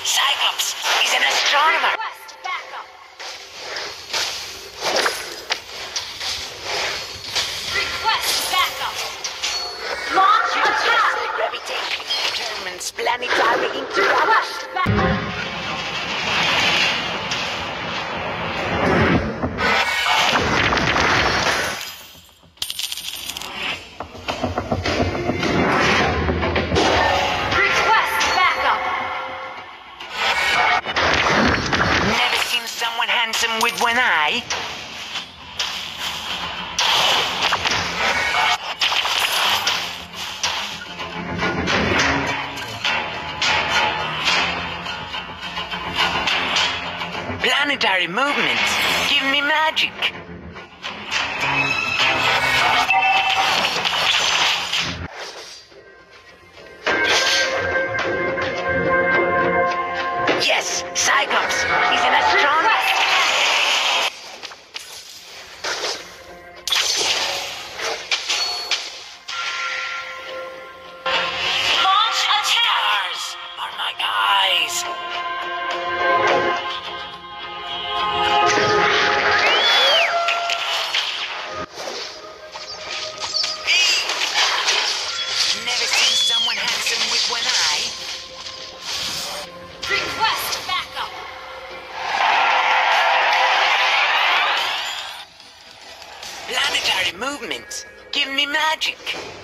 Cyclops, he's an astronomer. Request backup. Request backup. Launch attack. Gravitation determines planetary interaction. Request backup. Request backup. Never seen someone handsome with one eye. Planetary movements give me magic. Yes, Cyclops, he's an astronomer. Launch attack. Stars are my eyes. Never seen someone handsome with one eye. Request backup. Planetary movements give me magic.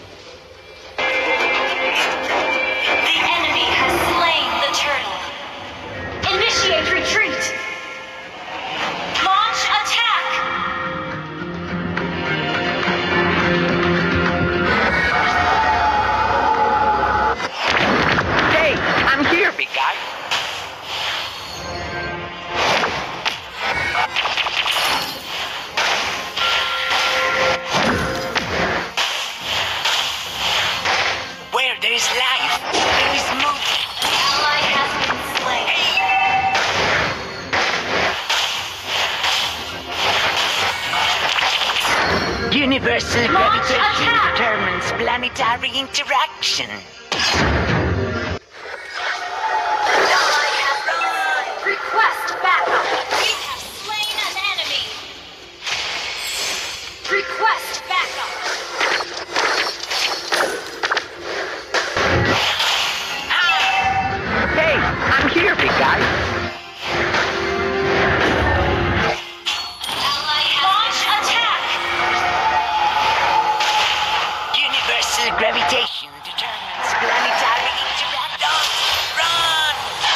The enemy has slain the turtle. Initiate retreat. Launch attack. Hey, I'm here, big guy. Where there is life, there is movement. Ally has been slain. Universal Launch gravitation attack! determines planetary interaction. Ally has been slain. Request backup. You have slain an enemy. Request backup. Hey, I'm here, big guy. Ally has launch attack. Universal gravitation determines planetary interaction. Run!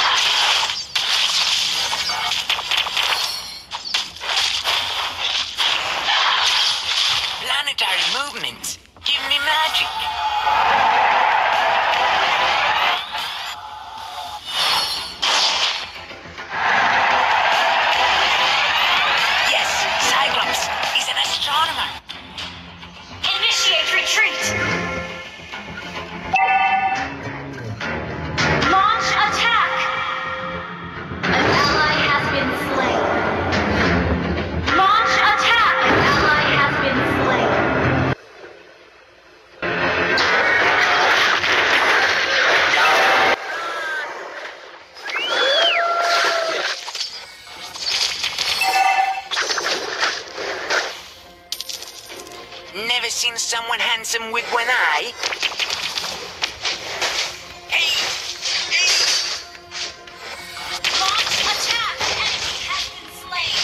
Planetary movements give me magic. Yes, Cyclops, he's an astronomer. Initiate retreat. Launch attack. An ally has been slain. Launch attack. An ally has been slain. Never seen someone handsome with one eye. Hey! Hey! Launch attack. Enemy has been slain.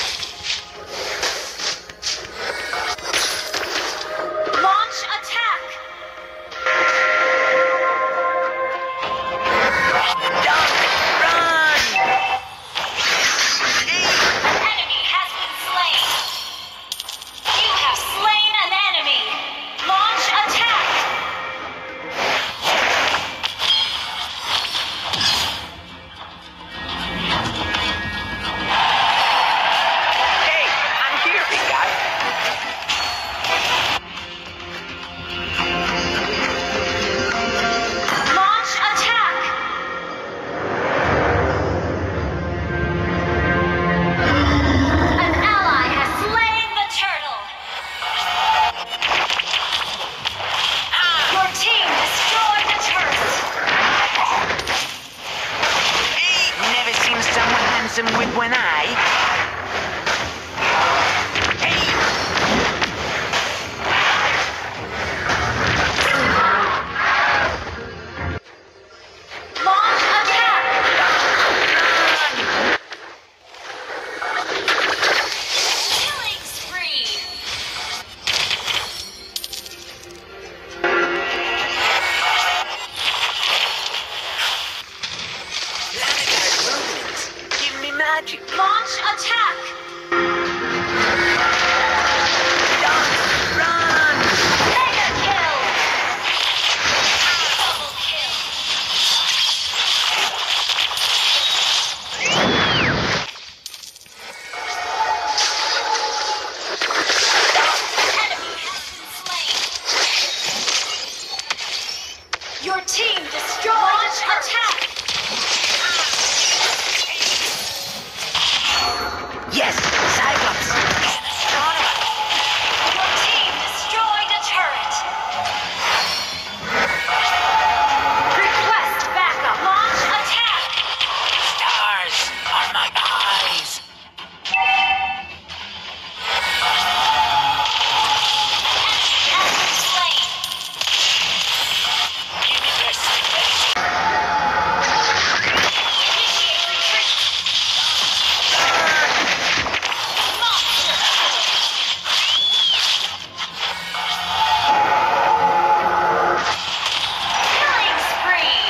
Launch attack. Duck! Run! Hey! An enemy has been slain. You have slain an enemy. Launch attack. handsome with one eye. Hey! Launch attack! Killing spree! Planetary movements. Give me magic. Launch attack! Run! Mega kill! Double kill! Enemy has been slain. Your team destroyed. Launch attack! Yes, Cyclops. An astronomer. Your team destroyed a turret. Request backup. Launch attack. Stars are my eyes. Has been slain. Give me their secret. Initiate retreat. Monster killing spree.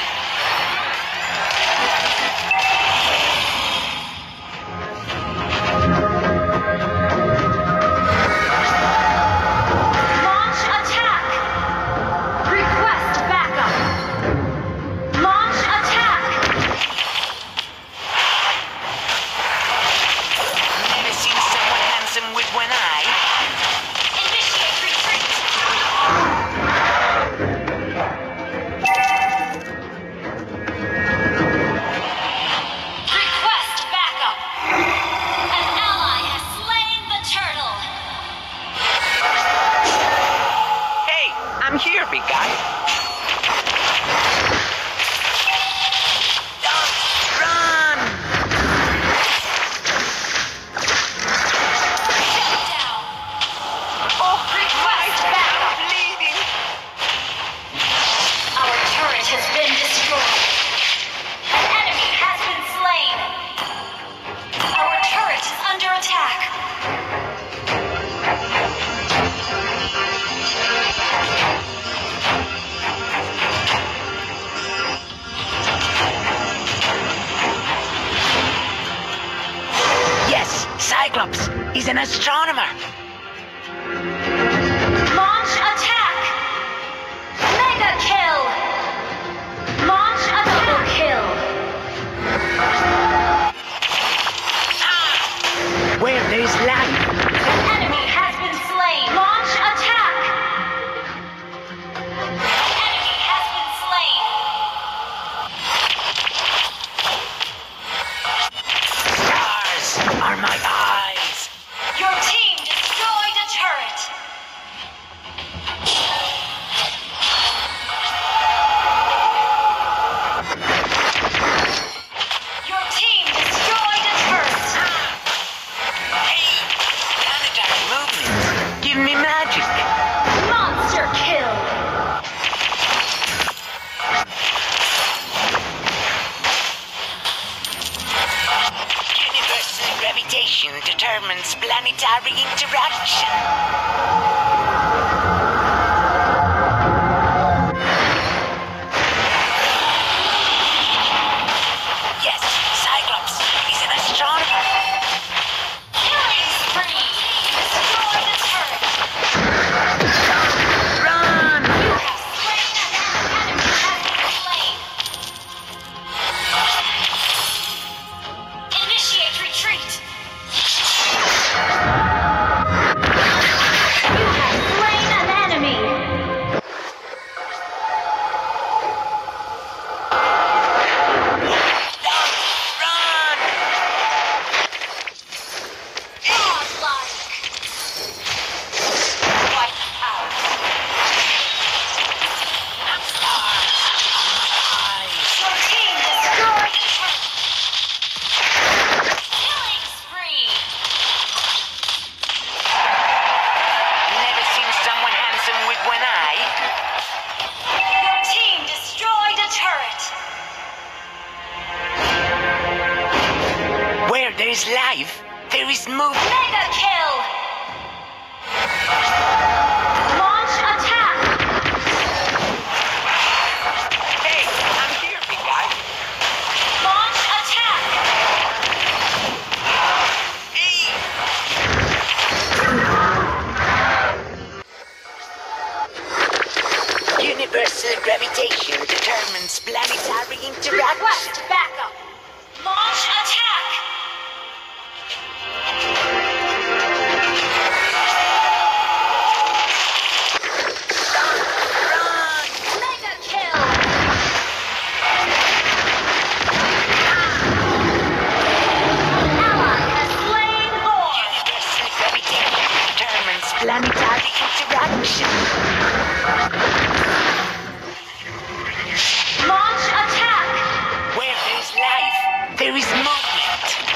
Launch attack. Request backup. Launch attack. Never seen someone handsome with one eye. Initiate retreat. Request backup. An ally has slain the turtle. Hey, I'm here, big guy. Don't run! Shut down. Oh, Request backup. bleeding. Our turret has been destroyed. An enemy has been slain. Our turret is under attack. Yes, Cyclops. He's an astronomer. Launch attack! Mega kill! Launch a double kill! Where there's life. An enemy has been slain! Launch attack! An enemy has been slain! Stars are my eyes. Your team destroyed a turret! Your team destroyed a turret! Hey, planetary movements. Give me magic. Monster kill! Universal gravitation determines planetary interaction. Yes, Cyclops. He's an astronomer. Killing spree! Destroy the turret! Run! You have slain an enemy has been slain! Initiate retreat! You have slain an is life, there is movement. Mega kill! Launch attack! Hey, I'm here, big guy. Launch attack! Hey! Universal gravitation determines planetary interaction. Request backup! Launch attack! Mega kill! Ally has slain Lord! Universal gravitation determines planetary interaction. Launch attack! Where there is life, there is movement.